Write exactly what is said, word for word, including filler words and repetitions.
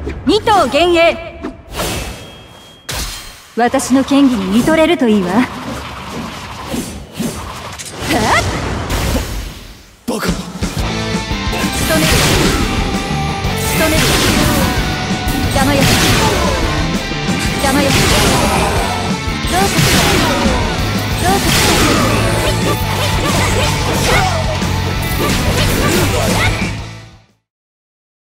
二頭幻影。私の剣技に見とれるといいわ。はっバカな。 仕留める。仕留める。邪魔よ。邪魔よ。どうかしら。